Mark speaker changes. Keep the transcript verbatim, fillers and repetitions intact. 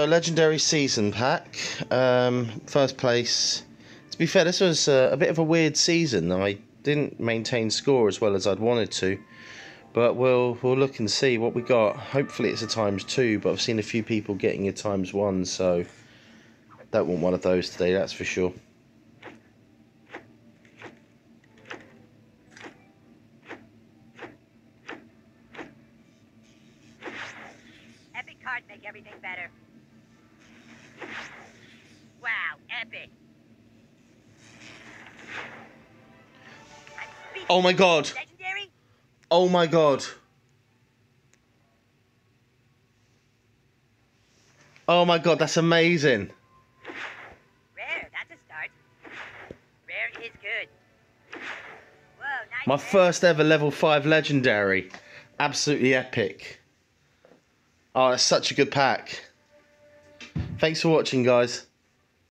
Speaker 1: A legendary season pack. Um, first place. To be fair, this was a, a bit of a weird season. I didn't maintain score as well as I'd wanted to, but we'll we'll look and see what we got. Hopefully it's a times two, but I've seen a few people getting a times one, so don't want one of those today, that's for sure.
Speaker 2: Epic cards make everything better. Wow, epic.
Speaker 1: Oh my god.
Speaker 2: Legendary?
Speaker 1: Oh my god. Oh my god, that's amazing.
Speaker 2: Rare, that's a start. Rare is good. Whoa, nice.
Speaker 1: My
Speaker 2: rare.
Speaker 1: first ever level five legendary. Absolutely epic. Oh, that's such a good pack. Thanks for watching, guys.